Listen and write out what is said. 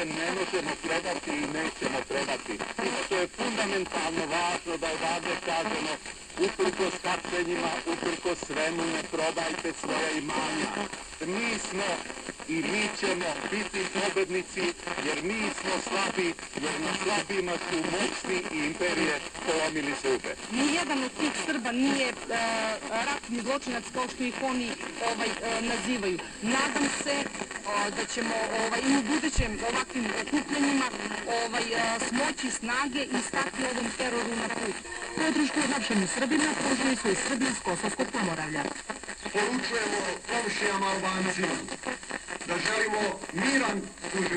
ne možemo predati i nećemo predati. I što je fundamentalno važno da odavde kažemo, uprkos hapšenjima, uprkos svemu, ne prodajte svoja imanja. Mi smo i mi ćemo biti pobednici, jer mi smo slabi, jer na slabima su moćni i imperije polomili zube. Nijedan od tih Srba nije ratni zločinac kao što ih oni nazivaju. Nadam se da ćemo i u budućem ovakvim okupljenjima smoći snage i stati ovom teroru na put. Podršku hapšenim Srbima pružili su i Srbi iz Kosovskog Pomoravlja. Poručujemo komšijama Albancima da želimo miran suživot.